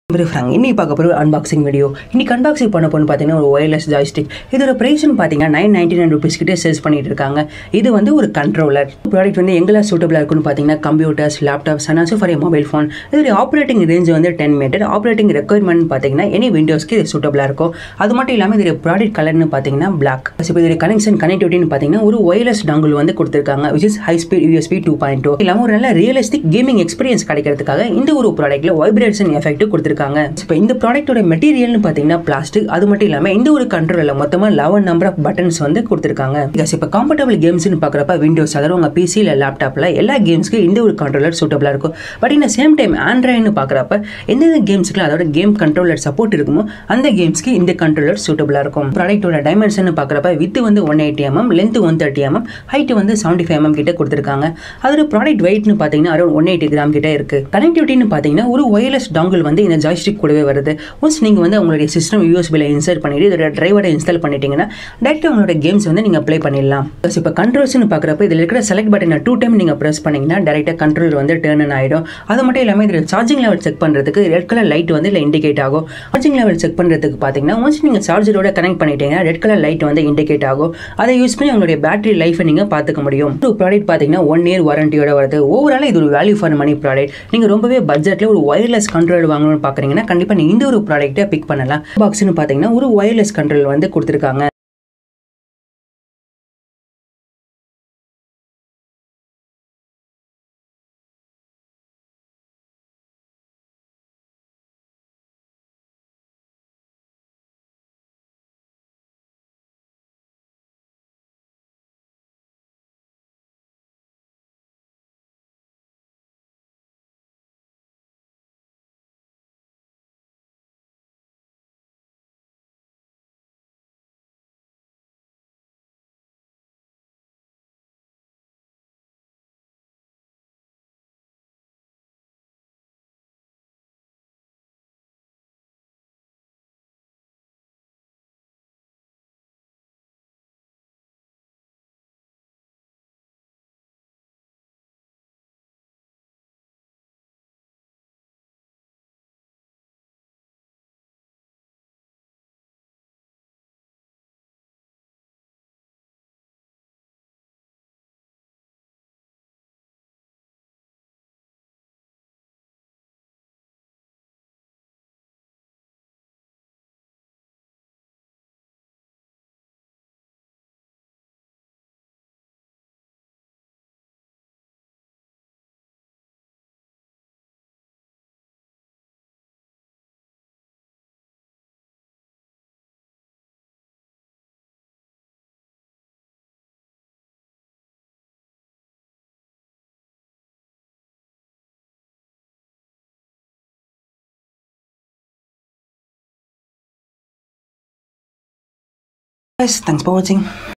Frank இன்னைக்கு பார்க்க போகிற அன்பாக்சிங் வீடியோ. இன்னைக்கு அன்பாக்சிங் பண்ண போன்னு பார்த்தீங்கன்னா ஒரு ஒயர்லெஸ் ஜாய்ஸ்டிக். இதோட ப்ரைஸ்னு பார்த்தீங்கன்னா 999 rupees கிட்டே சேல்ஸ் பண்ணிட்டு இருக்காங்க. இது வந்து ஒரு கண்ட்ரோலர் ப்ராடக்ட். வந்து எங்கெல்லாம் சூட்டபிளாக இருக்குன்னு பார்த்தீங்கன்னா computers, laptops and also for mobile phone. இதோட ஆப்ரேட்டிங் ரேஞ்ச் வந்து 10 மீட்டர். ஆப்ரேட்டிங் ரெக்குயர்மெண்ட் பார்த்தீங்கன்னா எனி விண்டோஸ்க்கு இது சூட்டபிளாக இருக்கும். அது மட்டும் இல்லாமல் இதோட ப்ராடக்ட் கலர்னு பார்த்தீங்கன்னா பிளாக். இப்போ இதோட கனெக்ஷன் கனெக்டிவிட்டின்னு பார்த்தீங்கன்னா ஒரு ஒயர்லெஸ் டாங்கிள் வந்து கொடுத்துருக்காங்க, which is high speed USB 2.0. இல்லாமல் ஒரு நல்ல ரியலிஸ்டிக் கேமிங் எக்ஸ்பீரியன்ஸ் கிடைக்கிறதுக்காக இந்த ஒரு ப்ராடக்ட்ல வைப்ரேஷன் எஃபெக்ட் கொடுத்துருக்காங்க. இப்போ இந்த ப்ராடக்ட்டோட மெட்டீரியல்னு பார்த்தீங்கன்னா பிளாஸ்டிக். அது மட்டும் இல்லாமல் இந்த ஒரு கண்ட்ரோலில் மொத்தமாக 11 நம்பர் ஆஃப் பட்டன்ஸ் வந்து கொடுத்துருக்காங்க. இப்போ கம்ஃபர்டபுள் கேம்ஸ்னு பார்க்குறப்ப விண்டோஸ், அதாவது உங்கள் பிசி இல்லை லேப்டாப்பில் எல்லா கேம்ஸ்க்கு இந்த ஒரு கண்ட்ரோலர் சூட்டபிளாக இருக்கும். பட் இந்த சேம் டைம் ஆண்ட்ராய்டுன்னு பார்க்குறப்ப எந்தெந்த கேம்ஸ்க்கு அதோட கேம் கண்ட்ரோலர் சப்போர்ட் இருக்குமோ அந்த கேம்ஸ்க்கு இந்த கண்ட்ரோலர் சூட்டபிளாக இருக்கும். ப்ராடக்ட்டோட டைமென்ஷன் பார்க்குறப்ப வித் வந்து 180 mm, லென்த் 130 mm, ஹைட் வந்து 75 mm கிட்ட கொடுத்துருக்காங்க. அதோட ப்ராடக்ட் வெயிட்னு பார்த்தீங்கன்னா அரௌண்ட் 180 கிராம் கிட்ட இருக்கு. கனெக்டிவிட்டின்னு பார்த்தீங்கன்னா ஒரு ஒயர்லெஸ் டாங்கிள் வந்து இந்த ஜாய்ஸ்டிக் கூடவே வருது. ஒன்ஸ் நீங்கள் வந்து உங்களுடைய சிஸ்டம் யூஎஸ்பியில் இன்சர்ட் பண்ணிட்டு இதோட டிரைவரை இன்ஸ்டால் பண்ணிட்டீங்கன்னா டேரெக்டாக உங்களோட கேம்ஸ் வந்து நீங்கள் ப்ளே பண்ணிடலாம். இப்போ கண்ட்ரோல்ஸ்னு பார்க்குறப்ப இதில் இருக்கிற செலக்ட் பட்டனை 2 டைம் நீங்கள் ப்ரெஸ் பண்ணிங்கன்னா டேரெக்டாக கண்ட்ரோல் வந்து டர்ன் ஆகிடும். அது மட்டும் இல்லாமல் இதில் சார்ஜிங் லெவல் செக் பண்ணுறதுக்கு ரெட் கலர் லைட் வந்து இல்லை இண்டிகேட் ஆகும். சார்ஜிங் லெவல் செக் பண்ணுறதுக்கு பார்த்தீங்கன்னா ஒன்ஸ் நீங்கள் சார்ஜரோட கனெக்ட் பண்ணிட்டீங்கன்னா ரெட் கலர் லைட் வந்து இண்டிகேட் ஆகும். அதை யூஸ் பண்ணி உங்களுடைய பேட்டரி லைஃபை நீங்கள் பார்த்துக்க முடியும். ஒரு ப்ராடக்ட் பார்த்தீங்கன்னா 1 year வாரண்டியோட வருது. ஓவரால் இது ஒரு வேல்யூ ஃபார் மணி ப்ராடக்ட். நீங்கள் ரொம்பவே பட்ஜெட்டில் ஒரு ஒயர்லெஸ் கண்ட்ரோல் வாங்கணும்னு பார்க்குறீங்கன்னா கண்டிப்பாக நீங்கள் இந்த ஒரு ப்ராடக்ட்டை பிக் பண்ணலாம். பாக்ஸ்னு பார்த்தீங்கன்னா ஒரு ஒயர்லெஸ் கண்ட்ரோல் வந்து கொடுத்துருக்காங்க. Guys, thanks for watching.